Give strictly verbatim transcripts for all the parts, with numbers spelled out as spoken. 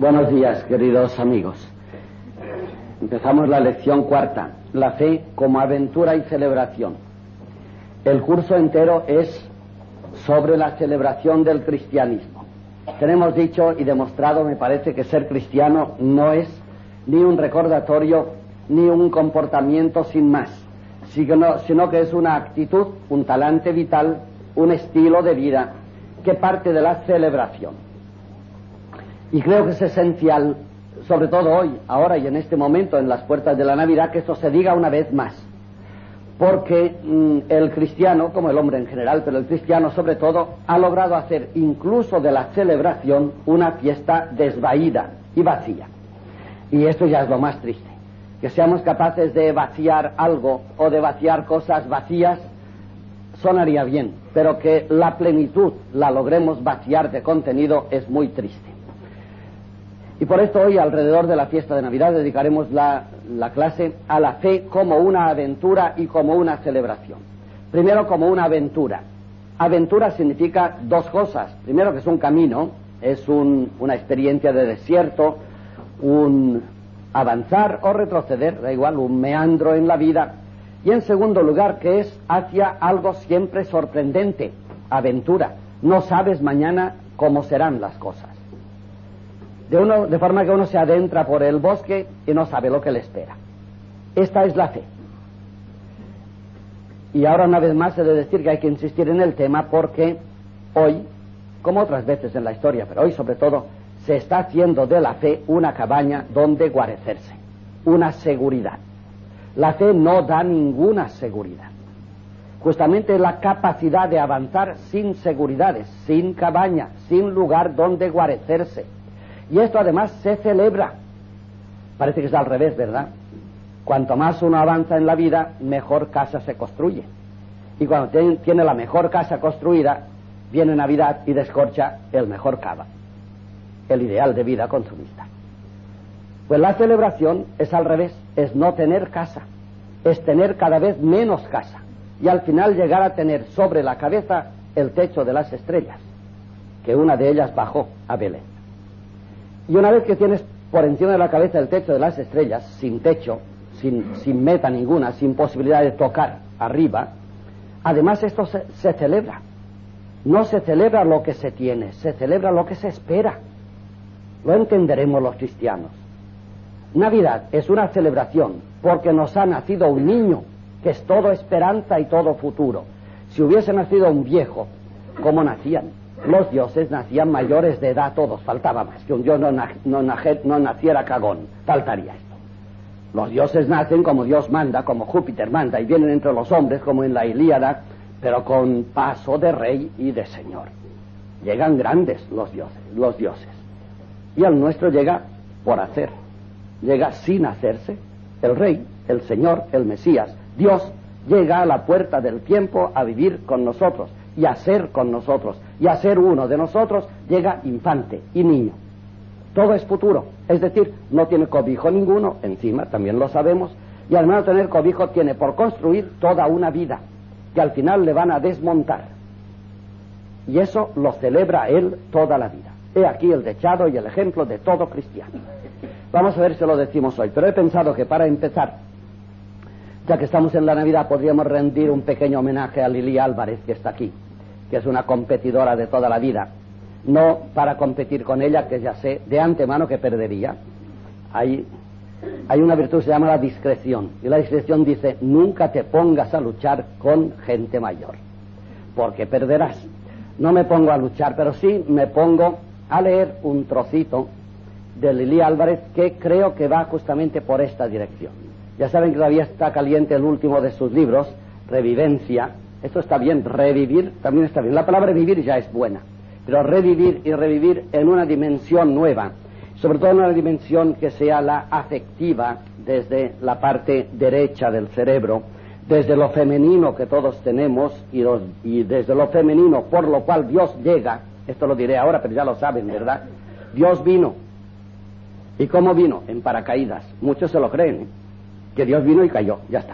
Buenos días, queridos amigos. Empezamos la lección cuarta, la fe como aventura y celebración. El curso entero es sobre la celebración del cristianismo. Tenemos dicho y demostrado, me parece, que ser cristiano no es ni un recordatorio ni un comportamiento sin más, sino, sino que es una actitud, un talante vital, un estilo de vida que parte de la celebración. Y creo que es esencial, sobre todo hoy, ahora y en este momento, en las puertas de la Navidad, que esto se diga una vez más. Porque mmm, el cristiano, como el hombre en general, pero el cristiano sobre todo, ha logrado hacer incluso de la celebración una fiesta desvaída y vacía. Y esto ya es lo más triste. Que seamos capaces de vaciar algo o de vaciar cosas vacías sonaría bien, pero que la plenitud la logremos vaciar de contenido es muy triste. Y por esto hoy, alrededor de la fiesta de Navidad, dedicaremos la, la clase a la fe como una aventura y como una celebración. Primero, como una aventura. Aventura significa dos cosas. Primero, que es un camino, es un, una experiencia de desierto, un avanzar o retroceder, da igual, un meandro en la vida. Y en segundo lugar, que es hacia algo siempre sorprendente, aventura. No sabes mañana cómo serán las cosas. De, uno, de forma que uno se adentra por el bosque y no sabe lo que le espera. Esta es la fe. Y ahora una vez más he de decir que hay que insistir en el tema porque hoy, como otras veces en la historia, pero hoy sobre todo, se está haciendo de la fe una cabaña donde guarecerse, una seguridad. La fe no da ninguna seguridad. Justamente la capacidad de avanzar sin seguridades, sin cabaña, sin lugar donde guarecerse. Y esto además se celebra. Parece que es al revés, ¿verdad? Cuanto más uno avanza en la vida, mejor casa se construye. Y cuando tiene la mejor casa construida, viene Navidad y descorcha el mejor cava. El ideal de vida consumista. Pues la celebración es al revés, es no tener casa, es tener cada vez menos casa. Y al final llegar a tener sobre la cabeza el techo de las estrellas, que una de ellas bajó a Belén. Y una vez que tienes por encima de la cabeza el techo de las estrellas, sin techo, sin, sin meta ninguna, sin posibilidad de tocar arriba, además esto se, se celebra. No se celebra lo que se tiene, se celebra lo que se espera. Lo entenderemos los cristianos. Navidad es una celebración porque nos ha nacido un niño, que es todo esperanza y todo futuro. Si hubiese nacido un viejo, ¿cómo nacían? Los dioses nacían mayores de edad todos, faltaba más, que un dios no, na, no, na, no naciera cagón, faltaría esto. Los dioses nacen como Dios manda, como Júpiter manda, y vienen entre los hombres como en la Ilíada, pero con paso de rey y de señor. Llegan grandes los dioses, los dioses. Y el nuestro llega por hacer, llega sin hacerse. El rey, el señor, el Mesías, Dios, llega a la puerta del tiempo a vivir con nosotros y a ser con nosotros, y a ser uno de nosotros. Llega infante y niño. Todo es futuro, es decir, no tiene cobijo ninguno, encima, también lo sabemos, y además de tener cobijo tiene por construir toda una vida, que al final le van a desmontar. Y eso lo celebra él toda la vida. He aquí el dechado y el ejemplo de todo cristiano. Vamos a ver si lo decimos hoy, pero he pensado que para empezar, ya que estamos en la Navidad, podríamos rendir un pequeño homenaje a Lili Álvarez, que está aquí, que es una competidora de toda la vida. No para competir con ella, que ya sé de antemano que perdería. Hay, hay una virtud que se llama la discreción, y la discreción dice: nunca te pongas a luchar con gente mayor, porque perderás. No me pongo a luchar, pero sí me pongo a leer un trocito de Lili Álvarez que creo que va justamente por esta dirección. Ya saben que todavía está caliente el último de sus libros, Revivencia. Esto está bien, revivir también está bien. La palabra vivir ya es buena, pero revivir y revivir en una dimensión nueva, sobre todo en una dimensión que sea la afectiva, desde la parte derecha del cerebro, desde lo femenino que todos tenemos y, los, y desde lo femenino por lo cual Dios llega. Esto lo diré ahora, pero ya lo saben, ¿verdad? Dios vino. ¿Y cómo vino? En paracaídas. Muchos se lo creen, ¿eh? Que Dios vino y cayó, ya está.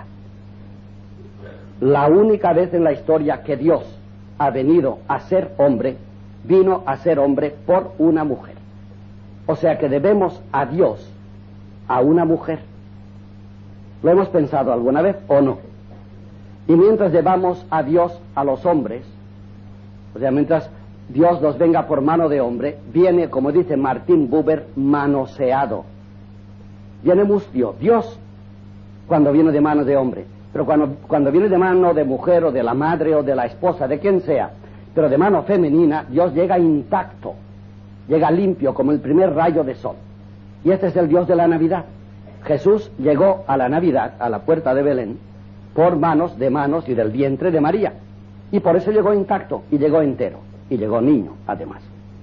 La única vez en la historia que Dios ha venido a ser hombre, vino a ser hombre por una mujer. O sea que debemos a Dios a una mujer. ¿Lo hemos pensado alguna vez o no? Y mientras llevamos a Dios a los hombres, o sea, mientras Dios nos venga por mano de hombre, viene, como dice Martin Buber, manoseado. Viene mustio. Dios, cuando viene de mano de hombre, pero cuando, cuando viene de mano de mujer o de la madre o de la esposa, de quien sea, pero de mano femenina, Dios llega intacto, llega limpio como el primer rayo de sol. Y este es el Dios de la Navidad. Jesús llegó a la Navidad, a la puerta de Belén, por manos de manos y del vientre de María. Y por eso llegó intacto y llegó entero. Y llegó niño, además.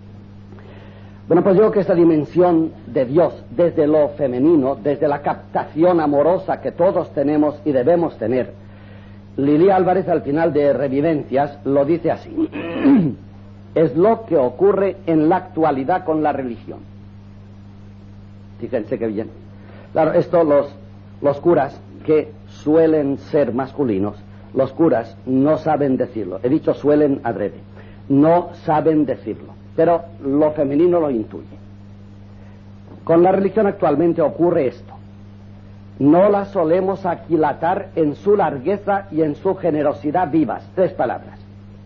Bueno, pues yo creo que esta dimensión de Dios, desde lo femenino, desde la captación amorosa que todos tenemos y debemos tener, Lili Álvarez al final de Revivencias lo dice así: es lo que ocurre en la actualidad con la religión. Fíjense qué bien. Claro, esto los, los curas, que suelen ser masculinos, los curas no saben decirlo. He dicho suelen adrede. No saben decirlo, pero lo femenino lo intuye. Con la religión actualmente ocurre esto: no la solemos aquilatar en su largueza y en su generosidad vivas. Tres palabras.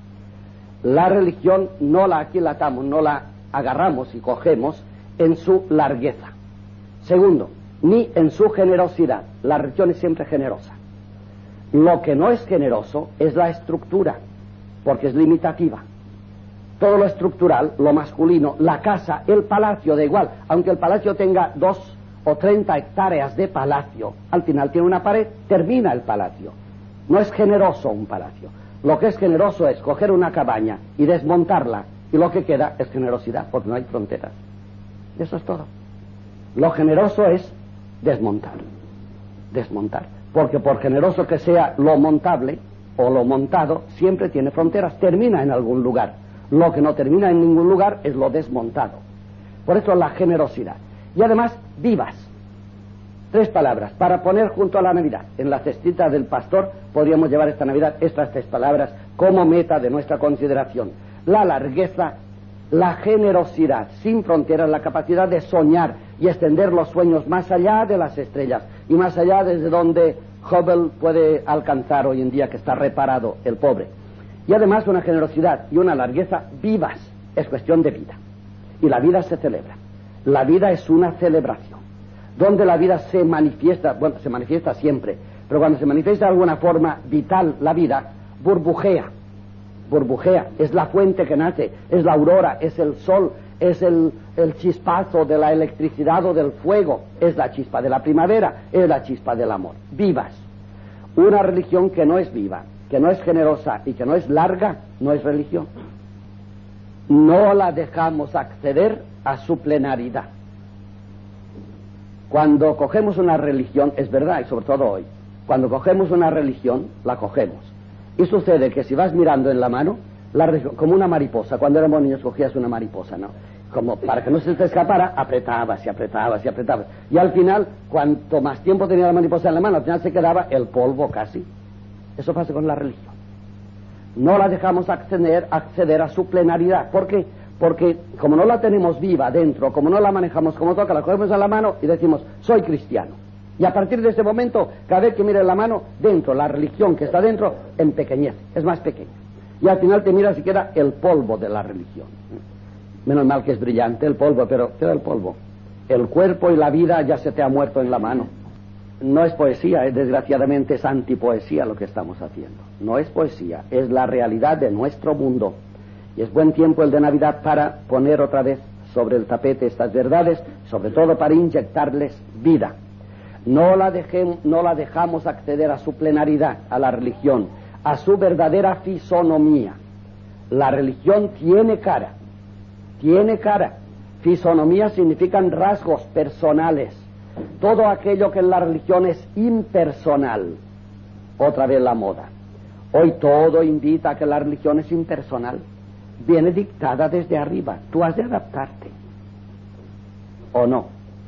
La religión no la aquilatamos, no la agarramos y cogemos en su largueza. Segundo, ni en su generosidad. La religión es siempre generosa. Lo que no es generoso es la estructura, porque es limitativa. Todo lo estructural, lo masculino, la casa, el palacio, da igual, aunque el palacio tenga dos o treinta hectáreas de palacio, al final tiene una pared, termina el palacio. No es generoso un palacio. Lo que es generoso es coger una cabaña y desmontarla, y lo que queda es generosidad, porque no hay fronteras. Eso es todo. Lo generoso es desmontar, desmontar, porque por generoso que sea lo montable o lo montado, siempre tiene fronteras, termina en algún lugar. Lo que no termina en ningún lugar es lo desmontado. Por eso la generosidad. Y además, vivas. Tres palabras para poner junto a la Navidad. En la cestita del pastor podríamos llevar esta Navidad estas tres palabras como meta de nuestra consideración: la largueza, la generosidad, sin fronteras, la capacidad de soñar y extender los sueños más allá de las estrellas y más allá desde donde Hubble puede alcanzar hoy en día, que está reparado el pobre. Y además una generosidad y una largueza vivas. Es cuestión de vida. Y la vida se celebra. La vida es una celebración. Donde la vida se manifiesta, bueno, se manifiesta siempre, pero cuando se manifiesta de alguna forma vital la vida, burbujea. Burbujea. Es la fuente que nace, es la aurora, es el sol, es el, el chispazo de la electricidad o del fuego, es la chispa de la primavera, es la chispa del amor. Vivas. Una religión que no es viva, que no es generosa y que no es larga, no es religión. No la dejamos acceder a su plenaridad. Cuando cogemos una religión, es verdad, y sobre todo hoy, cuando cogemos una religión, la cogemos. Y sucede que si vas mirando en la mano, la religión, como una mariposa, cuando éramos niños cogías una mariposa, ¿no? Como para que no se te escapara, apretabas y apretabas y apretabas. Y al final, cuanto más tiempo tenía la mariposa en la mano, al final se quedaba el polvo casi. Eso pasa con la religión. No la dejamos acceder, acceder a su plenaridad. ¿Por qué? Porque como no la tenemos viva dentro, como no la manejamos como toca, la cogemos en la mano y decimos, soy cristiano. Y a partir de ese momento, cada vez que mires la mano, dentro, la religión que está dentro, empequeñece, es más pequeña. Y al final te miras y queda el polvo de la religión. Menos mal que es brillante el polvo, pero queda el polvo. El cuerpo y la vida ya se te ha muerto en la mano. No es poesía, es, desgraciadamente es antipoesía lo que estamos haciendo. No es poesía, es la realidad de nuestro mundo. Y es buen tiempo el de Navidad para poner otra vez sobre el tapete estas verdades, sobre todo para inyectarles vida. No la, dejemos, no la dejamos acceder a su plenaridad, a la religión, a su verdadera fisonomía. La religión tiene cara, tiene cara. Fisonomía significan rasgos personales. Todo aquello que en la religión es impersonal. Otra vez la moda. Hoy todo invita a que la religión es impersonal. Viene dictada desde arriba. Tú has de adaptarte. ¿O no?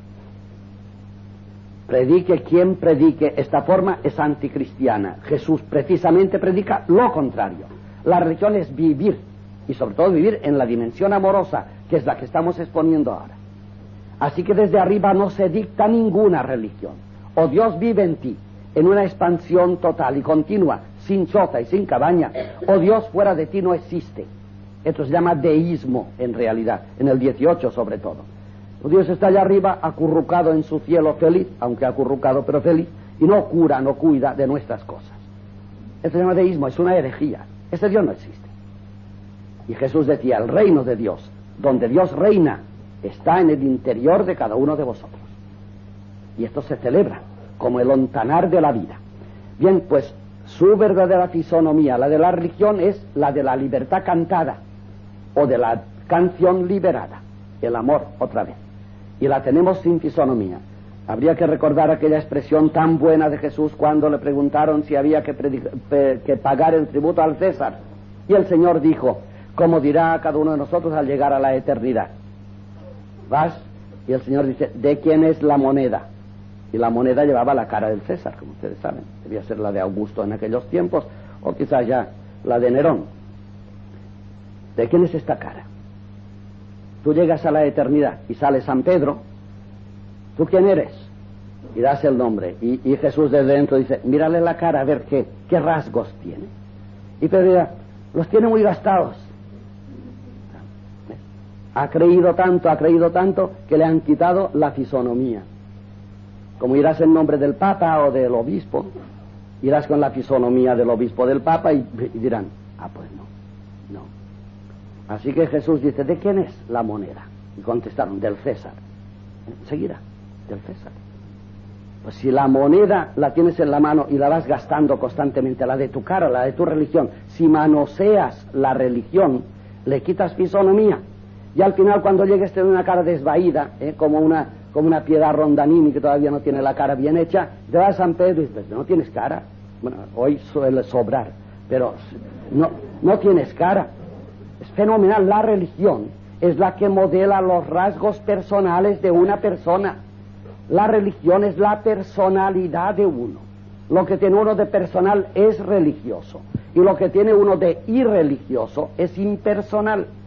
Predique quien predique, esta forma es anticristiana. Jesús precisamente predica lo contrario. La religión es vivir, y sobre todo vivir en la dimensión amorosa, que es la que estamos exponiendo ahora. Así que desde arriba no se dicta ninguna religión. O Dios vive en ti, en una expansión total y continua, sin choza y sin cabaña, o Dios fuera de ti no existe. Esto se llama deísmo en realidad, en el dieciocho sobre todo. Dios está allá arriba, acurrucado en su cielo feliz, aunque acurrucado pero feliz, y no cura, no cuida de nuestras cosas. Esto se llama deísmo, es una herejía. Ese Dios no existe. Y Jesús decía, el reino de Dios, donde Dios reina, está en el interior de cada uno de vosotros. Y esto se celebra como el ontanar de la vida. Bien, pues su verdadera fisonomía, la de la religión, es la de la libertad cantada o de la canción liberada, el amor otra vez. Y la tenemos sin fisonomía. Habría que recordar aquella expresión tan buena de Jesús cuando le preguntaron si había que, que pagar el tributo al César. Y el Señor dijo, como dirá a cada uno de nosotros al llegar a la eternidad. Vas, y el Señor dice, ¿de quién es la moneda? Y la moneda llevaba la cara del César, como ustedes saben. Debía ser la de Augusto en aquellos tiempos, o quizás ya la de Nerón. ¿De quién es esta cara? Tú llegas a la eternidad y sale San Pedro. ¿Tú quién eres? Y das el nombre. Y, y Jesús desde dentro dice, mírale la cara a ver qué, qué rasgos tiene. Y Pedro dirá, los tiene muy gastados. Ha creído tanto, ha creído tanto, que le han quitado la fisonomía. Como irás en nombre del Papa o del Obispo, irás con la fisonomía del Obispo del Papa y, y dirán, ah, pues no, no. Así que Jesús dice, ¿de quién es la moneda? Y contestaron, del César. Enseguida, del César. Pues si la moneda la tienes en la mano y la vas gastando constantemente, la de tu cara, la de tu religión, si manoseas la religión, le quitas fisonomía. Y al final, cuando llegues, te da una cara desvaída, ¿eh? como una como una piedra rondanini que todavía no tiene la cara bien hecha, te vas a San Pedro y dices, no tienes cara. Bueno, hoy suele sobrar, pero no, no tienes cara. Es fenomenal. La religión es la que modela los rasgos personales de una persona. La religión es la personalidad de uno. Lo que tiene uno de personal es religioso, y lo que tiene uno de irreligioso es impersonal.